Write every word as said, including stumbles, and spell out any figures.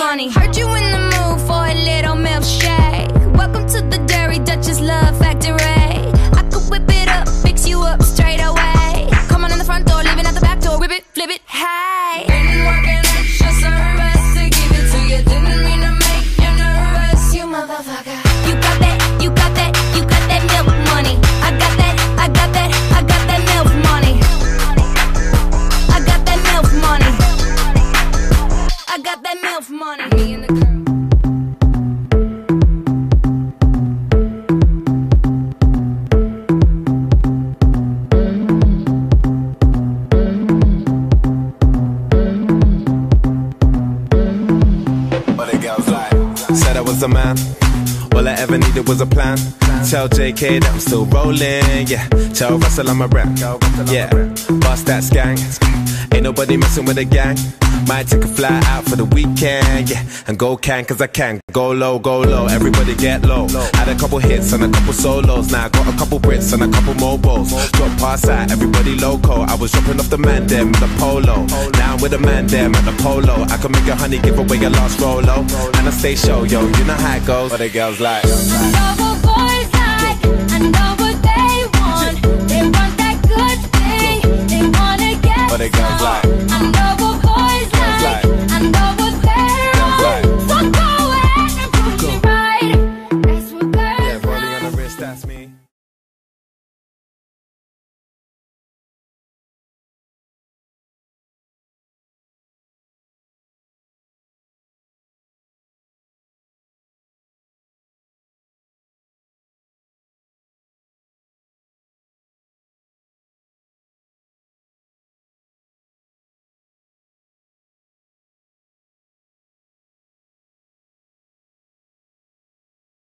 money. Heard you in the mood for a little milkshake. Welcome to the Dairy Duchess Love Factory. I could whip it up, fix you up straight away. Come on in the front door, leaving out the back door. Whip it, flip it, hey. Been working extra service to give it to you. Didn't mean to make you nervous, you motherfucker. You got that, you got that, you got that milk money. I got that, I got that, I got that milk money. I got that milk money. I got that milk money. Me and the girl. Said I was a man, all I ever needed was a plan. Tell J K that I'm still rolling, yeah. Tell Russell I'm a rap, yeah. Bust that gang, ain't nobody messing with the gang. Might take a fly out for the weekend, yeah. And go can, cause I can. Go low, go low, everybody get low. Had a couple hits and a couple solos. Now I got a couple Brits and a couple mobiles. Drop past out, everybody loco. I was dropping off the man them with the polo. Now I'm with the man them at the polo. I can make a honey give away your last rolo. And I stay show, yo, you know how it goes. What the girls like. I know what boys like, I know what they want. They want that good thing, they wanna get What the girls like.